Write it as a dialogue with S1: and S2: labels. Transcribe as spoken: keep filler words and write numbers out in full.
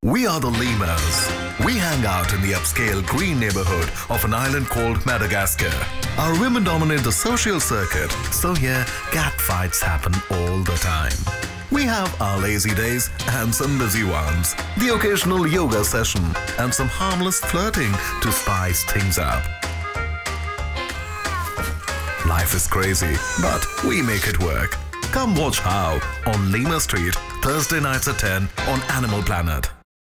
S1: We are the Lemurs. We hang out in the upscale green neighborhood of an island called Madagascar. Our women dominate the social circuit, so here cat fights happen all the time. We have our lazy days and some busy ones, the occasional yoga session and some harmless flirting to spice things up. Life is crazy, but we make it work. Come watch how on Lemur Street, Thursday nights at ten on Animal Planet.